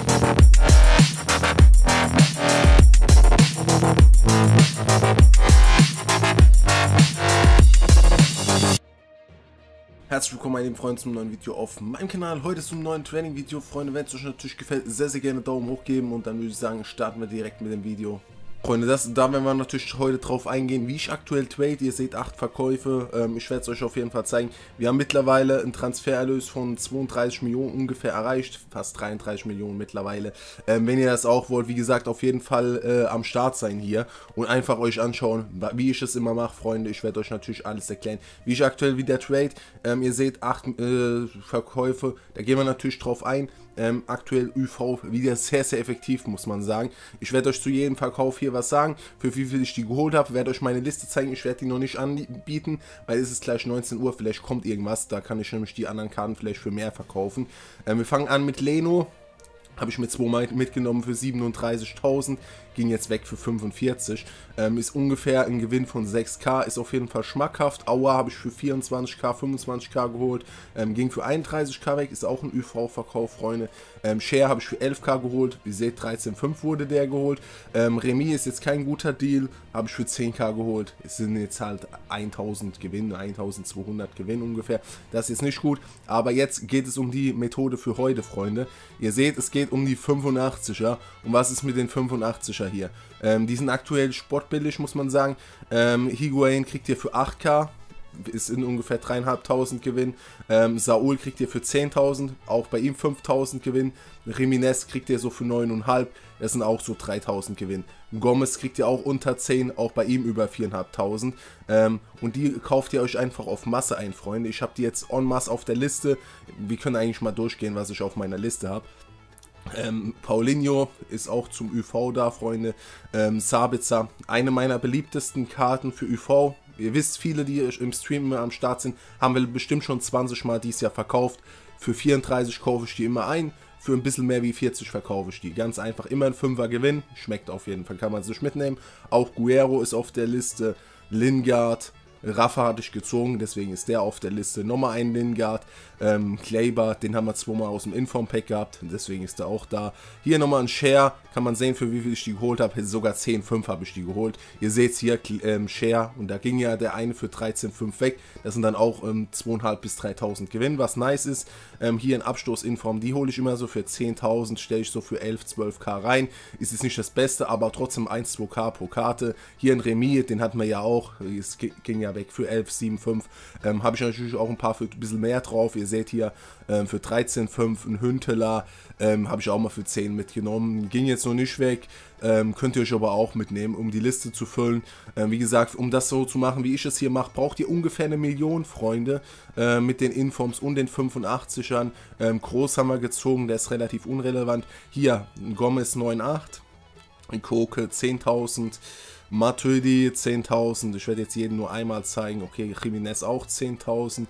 Herzlich willkommen meine lieben Freunde zum neuen Video auf meinem Kanal. Heute ist ein neues Training-Video. Freunde, wenn es euch natürlich gefällt, sehr gerne Daumen hoch geben und dann würde ich sagen, starten wir direkt mit dem Video. Freunde, da werden wir natürlich heute drauf eingehen, wie ich aktuell trade. Ihr seht 8 Verkäufe. Ich werde es euch auf jeden Fall zeigen. Wir haben mittlerweile einen Transfererlös von 32 Millionen ungefähr erreicht. Fast 33 Millionen mittlerweile. Wenn ihr das auch wollt, wie gesagt, auf jeden Fall am Start sein hier und einfach euch anschauen, wie ich es immer mache, Freunde. Ich werde euch natürlich alles erklären, wie ich aktuell wieder trade. Ihr seht 8 Verkäufe. Da gehen wir natürlich drauf ein. Aktuell ÜV wieder sehr effektiv, muss man sagen. Ich werde euch zu jedem Verkauf hier was sagen, für wie viel ich die geholt habe, werde euch meine Liste zeigen. Ich werde die noch nicht anbieten, weil es ist gleich 19 Uhr, vielleicht kommt irgendwas, da kann ich nämlich die anderen Karten vielleicht für mehr verkaufen. Wir fangen an mit Leno. Habe ich mit 2 mitgenommen für 37.000, ging jetzt weg für 45. Ist ungefähr ein Gewinn von 6k, ist auf jeden Fall schmackhaft. Aua habe ich für 24k, 25k geholt, ging für 31k weg, ist auch ein ÜV-Verkauf, Freunde. Share habe ich für 11k geholt, ihr seht 13,5 wurde der geholt. Remy ist jetzt kein guter Deal, habe ich für 10k geholt. Es sind jetzt halt 1000 Gewinn, 1200 Gewinn ungefähr. Das ist nicht gut, aber jetzt geht es um die Methode für heute, Freunde. Ihr seht, es geht um die 85er. Und was ist mit den 85er hier? Die sind aktuell sportbillig, muss man sagen. Higuain kriegt ihr für 8k. Ist in ungefähr 3.500 Gewinn. Saul kriegt ihr für 10.000, auch bei ihm 5.000 Gewinn. Jimenez kriegt ihr so für 9,5, das sind auch so 3.000 Gewinn. Gomez kriegt ihr auch unter 10, auch bei ihm über 4.500. Und die kauft ihr euch einfach auf Masse ein, Freunde. Ich habe die jetzt en masse auf der Liste. Wir können eigentlich mal durchgehen, was ich auf meiner Liste habe. Paulinho ist auch zum ÜV da, Freunde. Sabitzer, eine meiner beliebtesten Karten für ÜV. Ihr wisst, viele, die im Stream immer am Start sind, haben wir bestimmt schon 20 Mal dieses Jahr verkauft. Für 34 kaufe ich die immer ein. Für ein bisschen mehr wie 40 verkaufe ich die. Ganz einfach, immer ein 5er Gewinn. Schmeckt auf jeden Fall, kann man sich mitnehmen. Auch Guerrero ist auf der Liste. Lingard. Rafa hatte ich gezogen, deswegen ist der auf der Liste. Nochmal ein Lingard, Kleber, den haben wir 2 Mal aus dem Inform-Pack gehabt, deswegen ist er auch da. Hier nochmal ein Share, kann man sehen, für wie viel ich die geholt habe. Sogar 10,5 habe ich die geholt. Ihr seht es hier, Share, und da ging ja der eine für 13,5 weg. Das sind dann auch 2.500 bis 3.000 Gewinn, was nice ist. Hier ein Abstoß-Inform, die hole ich immer so für 10.000, stelle ich so für 11, 12k rein. Ist jetzt nicht das Beste, aber trotzdem 1, 2k pro Karte. Hier ein Remy, den hatten wir ja auch, es ging ja weg für 11,75. Habe ich natürlich auch ein paar für ein bisschen mehr drauf. Ihr seht hier für 13,5 ein Hünteler, habe ich auch mal für 10 mitgenommen. Ging jetzt noch nicht weg, könnt ihr euch aber auch mitnehmen, um die Liste zu füllen. Wie gesagt, um das so zu machen, wie ich es hier mache, braucht ihr ungefähr 1 Million, Freunde, mit den Informs und den 85ern. Groß haben wir gezogen, der ist relativ unrelevant. Hier, Gomez 9,8, Koke 10.000. Matuidi 10.000, ich werde jetzt jeden nur einmal zeigen. Okay, Jimenez auch 10.000.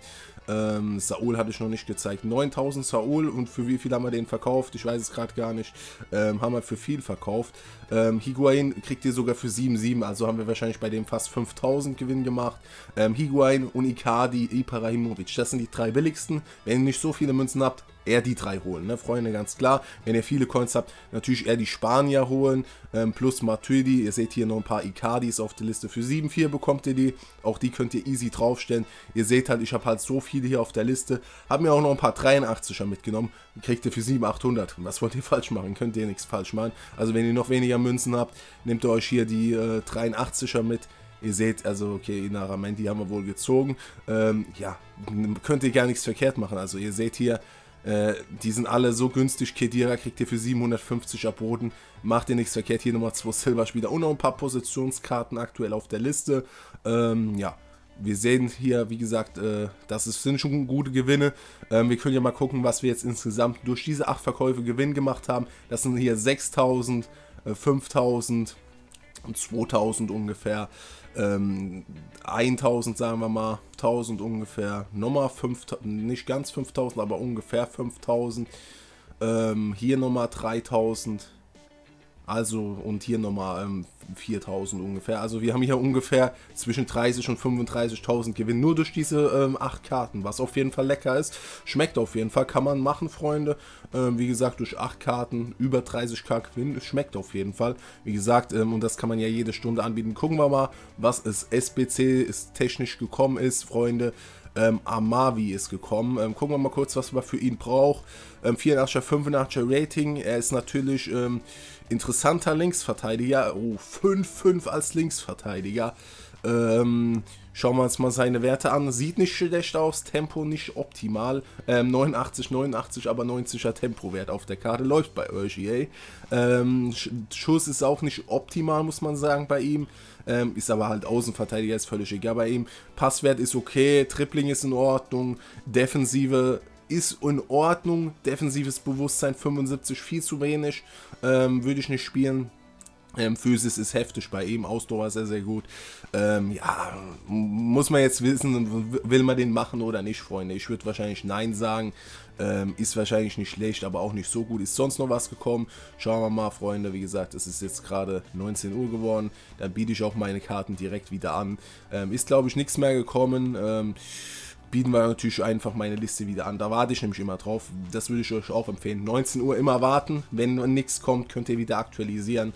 Saul hatte ich noch nicht gezeigt. 9.000 Saul, und für wie viel haben wir den verkauft? Ich weiß es gerade gar nicht. Haben wir für viel verkauft. Higuain kriegt ihr sogar für 7,7, also haben wir wahrscheinlich bei dem fast 5.000 Gewinn gemacht. Higuain und Icardi, Ibrahimovic, das sind die 3 billigsten. Wenn ihr nicht so viele Münzen habt, eher die 3 holen, ne, Freunde, ganz klar. Wenn ihr viele Coins habt, natürlich eher die Spanier holen, plus Matuidi. Ihr seht hier noch ein paar Icardis auf der Liste. Für 7,4 bekommt ihr die. Auch die könnt ihr easy draufstellen. Ihr seht halt, ich habe halt so viele hier auf der Liste. Habe mir auch noch ein paar 83er mitgenommen. Kriegt ihr für 700, 800. Was wollt ihr falsch machen? Könnt ihr nichts falsch machen. Also wenn ihr noch weniger Münzen habt, nehmt ihr euch hier die 83er mit. Ihr seht, also okay, Naramendi haben wir wohl gezogen. Ja, könnt ihr gar nichts verkehrt machen. Also ihr seht hier, die sind alle so günstig. Khedira kriegt ihr für 750 erboten. Macht ihr nichts verkehrt. Hier nochmal 2 Silberspieler und noch ein paar Positionskarten aktuell auf der Liste. Ja, wir sehen hier, wie gesagt, sind schon gute Gewinne. Wir können ja mal gucken, was wir jetzt insgesamt durch diese 8 Verkäufe Gewinn gemacht haben. Das sind hier 6.000, 5.000 und 2.000 ungefähr. 1.000 sagen wir mal, 1.000 ungefähr, nochmal 5.000, nicht ganz 5.000, aber ungefähr 5.000, hier nochmal 3.000, Also, und hier nochmal 4.000 ungefähr. Also wir haben hier ungefähr zwischen 30 und 35.000 Gewinn nur durch diese 8 Karten, was auf jeden Fall lecker ist. Schmeckt auf jeden Fall, kann man machen, Freunde. Wie gesagt, durch 8 Karten über 30.000 Gewinn, schmeckt auf jeden Fall. Wie gesagt, und das kann man ja jede Stunde anbieten. Gucken wir mal, was es SBC ist technisch gekommen ist, Freunde. Amavi ist gekommen. Gucken wir mal kurz, was man für ihn braucht. 84er, 85er Rating. Er ist natürlich interessanter Linksverteidiger. Oh, 5-5 als Linksverteidiger. Schauen wir uns mal seine Werte an. Sieht nicht schlecht aus, Tempo nicht optimal. 89, 89, aber 90er Tempowert auf der Karte. Läuft bei euch, EA. Schuss ist auch nicht optimal, muss man sagen, bei ihm. Ist aber halt Außenverteidiger, ist völlig egal bei ihm. Passwert ist okay, Tripling ist in Ordnung, Defensive ist in Ordnung, defensives Bewusstsein 75, viel zu wenig, würde ich nicht spielen. Physis ist heftig bei ihm, Ausdauer sehr, sehr gut. Ja, muss man jetzt wissen, will man den machen oder nicht, Freunde. Ich würde wahrscheinlich Nein sagen. Ist wahrscheinlich nicht schlecht, aber auch nicht so gut. Ist sonst noch was gekommen? Schauen wir mal, Freunde. Wie gesagt, es ist jetzt gerade 19 Uhr geworden. Dann biete ich auch meine Karten direkt wieder an. Ist, glaube ich, nichts mehr gekommen. Bieten wir natürlich einfach meine Liste wieder an. Da warte ich nämlich immer drauf. Das würde ich euch auch empfehlen. 19 Uhr immer warten. Wenn nichts kommt, könnt ihr wieder aktualisieren.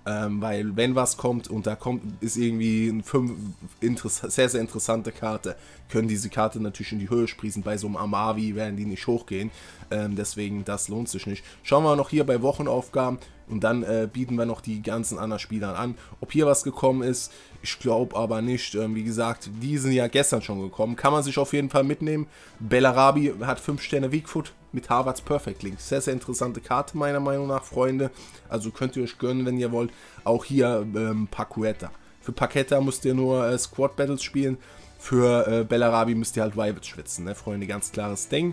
Weil wenn was kommt und da ist irgendwie eine sehr, sehr interessante Karte, können diese Karte natürlich in die Höhe sprießen. Bei so einem Amavi werden die nicht hochgehen. Deswegen, das lohnt sich nicht. Schauen wir noch hier bei Wochenaufgaben und dann bieten wir noch die ganzen anderen Spielern an. Ob hier was gekommen ist, ich glaube aber nicht. Wie gesagt, die sind ja gestern schon gekommen. Kann man sich auf jeden Fall mitnehmen. Bellarabi hat 5 Sterne Weakfoot mit Harvards Perfect Link. Sehr, sehr interessante Karte meiner Meinung nach, Freunde. Also könnt ihr euch gönnen, wenn ihr wollt. Auch hier Paqueta. Für Paqueta müsst ihr nur Squad Battles spielen. Für Bellarabi müsst ihr halt Riot schwitzen, ne, Freunde. Ganz klares Ding.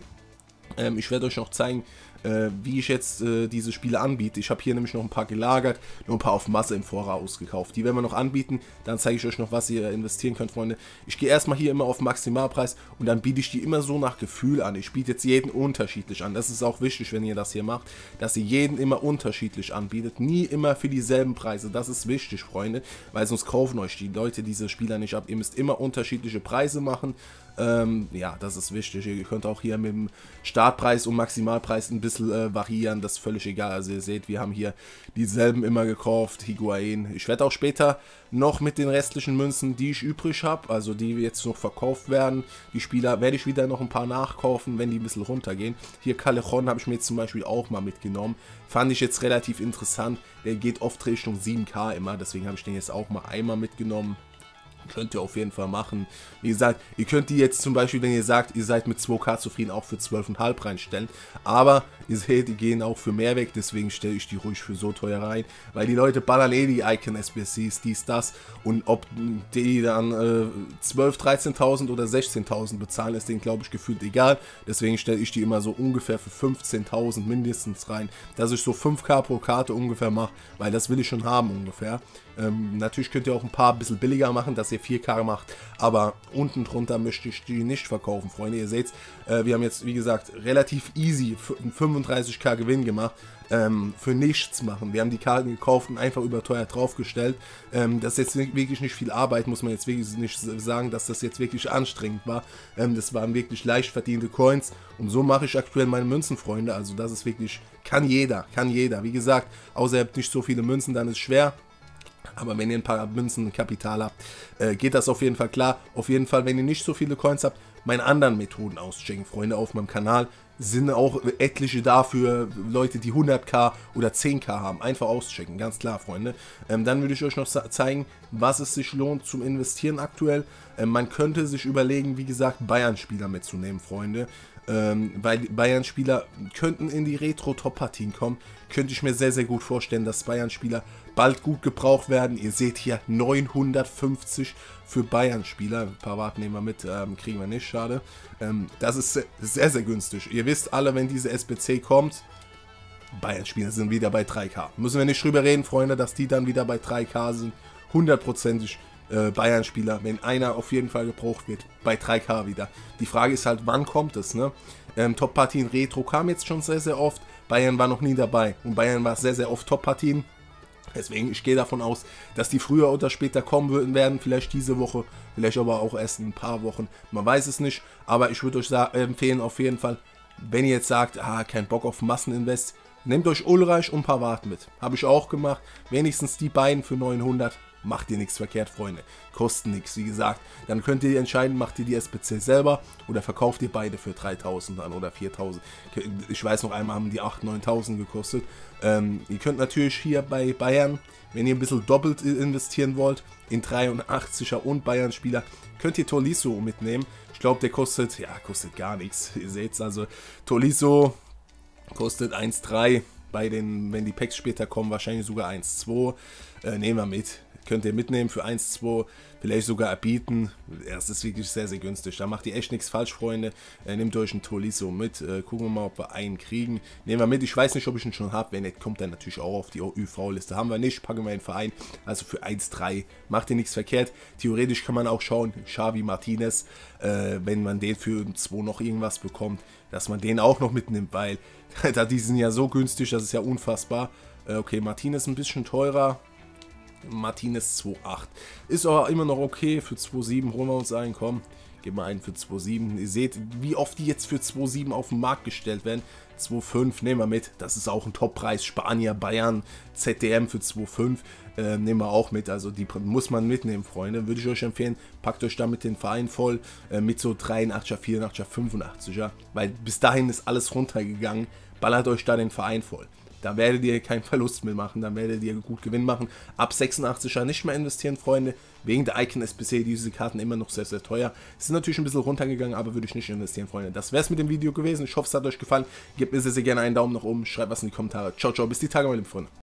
Ich werde euch noch zeigen, wie ich jetzt diese Spiele anbiete. Ich habe hier nämlich noch ein paar gelagert, nur ein paar auf Masse im Voraus gekauft. Die werden wir noch anbieten, dann zeige ich euch noch, was ihr investieren könnt, Freunde. Ich gehe erstmal hier immer auf Maximalpreis und dann biete ich die immer so nach Gefühl an. Ich biete jetzt jeden unterschiedlich an. Das ist auch wichtig, wenn ihr das hier macht, dass ihr jeden immer unterschiedlich anbietet. Nie immer für dieselben Preise. Das ist wichtig, Freunde, weil sonst kaufen euch die Leute diese Spieler nicht ab. Ihr müsst immer unterschiedliche Preise machen. Ja, das ist wichtig. Ihr könnt auch hier mit dem Startpreis und Maximalpreis ein bisschen variieren, das ist völlig egal. Also ihr seht, wir haben hier dieselben immer gekauft, Higuain. Ich werde auch später noch mit den restlichen Münzen, die ich übrig habe, also die jetzt noch verkauft werden, die Spieler, werde ich wieder noch ein paar nachkaufen, wenn die ein bisschen runtergehen. Hier Callejon habe ich mir jetzt zum Beispiel auch mal mitgenommen. Fand ich jetzt relativ interessant. Der geht oft Richtung 7K immer, deswegen habe ich den jetzt auch mal einmal mitgenommen. Könnt ihr auf jeden Fall machen. Wie gesagt, ihr könnt die jetzt zum Beispiel, wenn ihr sagt, ihr seid mit 2K zufrieden, auch für 12,5 reinstellen. Aber ihr seht, die gehen auch für mehr weg, deswegen stelle ich die ruhig für so teuer rein. Weil die Leute ballern eh die Icon SBCs, dies, das. Und ob die dann 12.000, 13.000 oder 16.000 bezahlen, ist denen, glaube ich, gefühlt egal. Deswegen stelle ich die immer so ungefähr für 15.000 mindestens rein. Dass ich so 5K pro Karte ungefähr mache, weil das will ich schon haben ungefähr. Natürlich könnt ihr auch ein paar bisschen billiger machen, dass ihr 4K macht, aber unten drunter möchte ich die nicht verkaufen, Freunde. Ihr seht, wir haben jetzt, wie gesagt, relativ easy 35K Gewinn gemacht, für nichts machen. Wir haben die Karten gekauft und einfach überteuert draufgestellt. Das ist jetzt wirklich nicht viel Arbeit, muss man jetzt wirklich nicht sagen, dass das jetzt wirklich anstrengend war. Das waren wirklich leicht verdiente Coins und so mache ich aktuell meine Münzen, Freunde. Also das ist wirklich, kann jeder. Wie gesagt, außer ihr habt nicht so viele Münzen, dann ist es schwer. Aber wenn ihr ein paar Münzen Kapital habt, geht das auf jeden Fall klar. Auf jeden Fall, wenn ihr nicht so viele Coins habt, meine anderen Methoden auschecken, Freunde, auf meinem Kanal. Sind auch etliche dafür, Leute, die 100k oder 10k haben. Einfach auschecken, ganz klar, Freunde. Dann würde ich euch noch zeigen, was es sich lohnt zum Investieren aktuell. Man könnte sich überlegen, wie gesagt, Bayern-Spieler mitzunehmen, Freunde. Weil Bayern-Spieler könnten in die Retro-Top-Partien kommen. Könnte ich mir sehr, sehr gut vorstellen, dass Bayern-Spieler bald gut gebraucht werden. Ihr seht hier 950 für Bayern-Spieler. Ein paar Warten nehmen wir mit, kriegen wir nicht, schade. Das ist sehr, sehr günstig. Ihr wisst alle, wenn diese SBC kommt, Bayern-Spieler sind wieder bei 3K. Müssen wir nicht drüber reden, Freunde, dass die dann wieder bei 3K sind. 100%ig Bayern-Spieler, wenn einer auf jeden Fall gebraucht wird, bei 3K wieder. Die Frage ist halt, wann kommt es, ne? Top-Partien Retro kam jetzt schon sehr, sehr oft. Bayern war noch nie dabei. Und Bayern war sehr, sehr oft Top-Partien. Deswegen, ich gehe davon aus, dass die früher oder später kommen werden, vielleicht diese Woche, vielleicht aber auch erst in ein paar Wochen. Man weiß es nicht, aber ich würde euch empfehlen auf jeden Fall, wenn ihr jetzt sagt, kein Bock auf Masseninvest, nehmt euch Ulreich und Pavard mit. Habe ich auch gemacht, wenigstens die beiden für 900. Macht ihr nichts verkehrt, Freunde. Kosten nichts, wie gesagt. Dann könnt ihr entscheiden, macht ihr die SBC selber oder verkauft ihr beide für 3.000 dann oder 4.000. Ich weiß noch einmal, haben die 8.000, 9.000 gekostet. Ihr könnt natürlich hier bei Bayern, wenn ihr ein bisschen doppelt investieren wollt, in 83er und Bayern-Spieler, könnt ihr Tolisso mitnehmen. Ich glaube, der kostet gar nichts. Ihr seht es, also Tolisso kostet 1,3. Wenn die Packs später kommen, wahrscheinlich sogar 1,2. Nehmen wir mit. Könnt ihr mitnehmen für 1,2, vielleicht sogar erbieten. Das ist wirklich sehr, sehr günstig. Da macht ihr echt nichts falsch, Freunde. Nehmt euch einen Tolisso mit. Gucken wir mal, ob wir einen kriegen. Nehmen wir mit. Ich weiß nicht, ob ich ihn schon habe. Wenn nicht, kommt er natürlich auch auf die ÜV-Liste. Haben wir nicht, packen wir in den Verein. Also für 1,3 macht ihr nichts verkehrt. Theoretisch kann man auch schauen, Xavi Martinez, wenn man den für 2 noch irgendwas bekommt, dass man den auch noch mitnimmt, weil die sind ja so günstig, das ist ja unfassbar. Okay, Martinez ein bisschen teurer. Martinez 2,8. Ist aber immer noch okay. Für 2,7 holen wir uns einen. Komm, geben wir einen für 2,7. Ihr seht, wie oft die jetzt für 2,7 auf den Markt gestellt werden. 2,5 nehmen wir mit. Das ist auch ein Top-Preis. Spanier, Bayern, ZDM für 2,5 nehmen wir auch mit. Also die muss man mitnehmen, Freunde. Würde ich euch empfehlen, packt euch damit den Verein voll. Mit so 83er, 84er, 85er. Weil bis dahin ist alles runtergegangen. Ballert euch da den Verein voll. Da werdet ihr keinen Verlust mehr machen, da werdet ihr gut Gewinn machen. Ab 86er nicht mehr investieren, Freunde. Wegen der Icon SBC, diese Karten immer noch sehr, sehr teuer. Es ist natürlich ein bisschen runtergegangen, aber würde ich nicht investieren, Freunde. Das wäre es mit dem Video gewesen. Ich hoffe, es hat euch gefallen. Gebt mir sehr, sehr gerne einen Daumen nach oben. Schreibt was in die Kommentare. Ciao, ciao. Bis die Tage, meine lieben Freunde.